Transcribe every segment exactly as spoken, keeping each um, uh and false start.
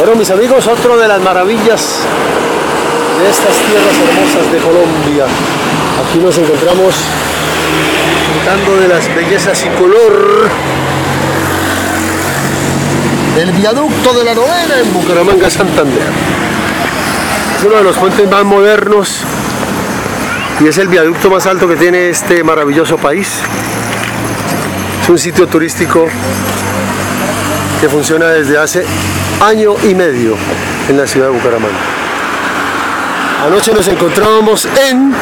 Bueno, mis amigos, otro de las maravillas de estas tierras hermosas de Colombia. Aquí nos encontramos disfrutando de las bellezas y color del viaducto de la Novena en Bucaramanga, Santander. Es uno de los puentes más modernos y es el viaducto más alto que tiene este maravilloso país. Es un sitio turístico que funciona desde hace año y medio en la ciudad de Bucaramanga. Anoche nos encontrábamos en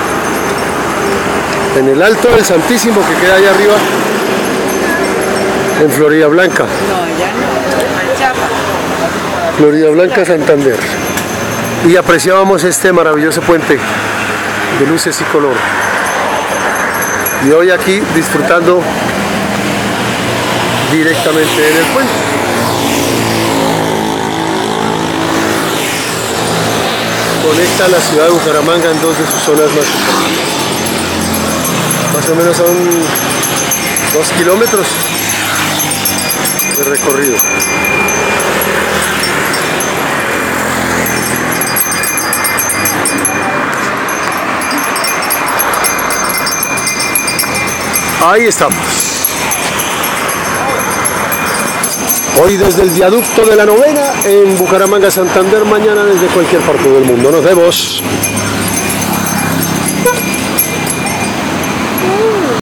en el Alto del Santísimo, que queda allá arriba en Florida Blanca. No, ya no, Chapa. Florida Blanca, Santander. Y apreciábamos este maravilloso puente de luces y color. Y hoy aquí disfrutando directamente en el puente. Conecta la ciudad de Bucaramanga en dos de sus zonas más importantes. Más o menos son dos kilómetros de recorrido. Ahí estamos. Hoy desde el viaducto de la Novena en Bucaramanga, Santander, mañana desde cualquier parte del mundo. Nos vemos.